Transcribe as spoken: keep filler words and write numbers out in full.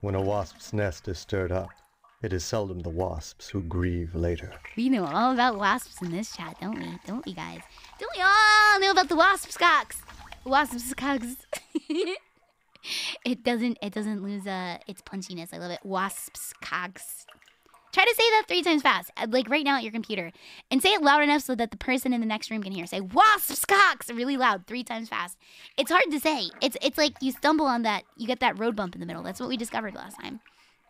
When a wasp's nest is stirred up, it is seldom the wasps who grieve later. We know all about wasps in this chat, don't we? Don't we, guys? Don't we all know about the wasps cocks? Wasps cocks. It doesn't. It doesn't lose uh its punchiness. I love it. Wasps cocks. Try to say that three times fast, like right now at your computer, and say it loud enough so that the person in the next room can hear. Say wasps cocks really loud, three times fast. It's hard to say. It's it's like you stumble on that. You get that road bump in the middle. That's what we discovered last time.